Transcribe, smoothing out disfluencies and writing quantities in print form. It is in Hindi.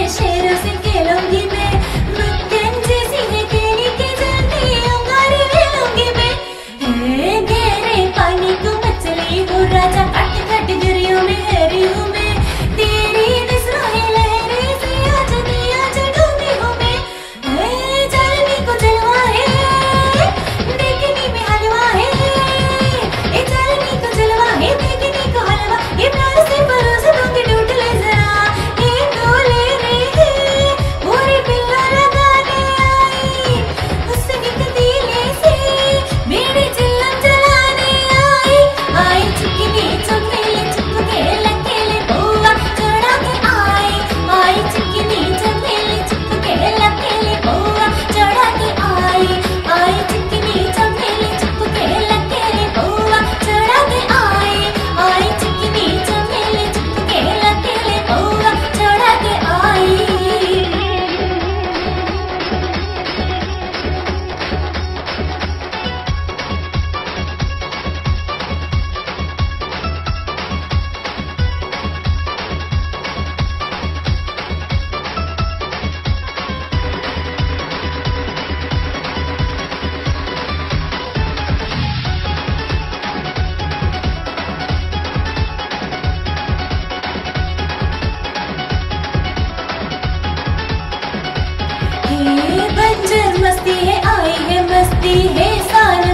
है शेरों से खेलूंगी मैं, मक्खन जैसी है तेरी के जलती अंगारे ले लूंगी मैं। है गहरे पानी को मछली हूँ राजा, खट खट दरियों में हरी हूँ मैं, तेरी नजरों है लहरें से आज दिया डूबी हूँ मैं। है जलने को जलवा है, देखने में हलवा है, ये जलने को जलवा है, देखने को हलवा, ये प्यार से परोस दूंगी टूट ले जरा, ये डोले रे पूरी पिल्ला लगाने आई, उसकी कतीले से मेरे चिल्लम जलाने आई। आई चिकनी चमेली चुपके लकेले बुआ चढ़ा के आई, आई चिकनी चमेली चुपके लकेले बुआ चढ़ा के आई, आई चिकनी चमेली चुपके लकेले बुआ चढ़ा के आई, आई चिकनी चमेली चुपके लकेले बुआ चढ़ा के आई। बंजर मस्ती है, आई है मस्ती है सारा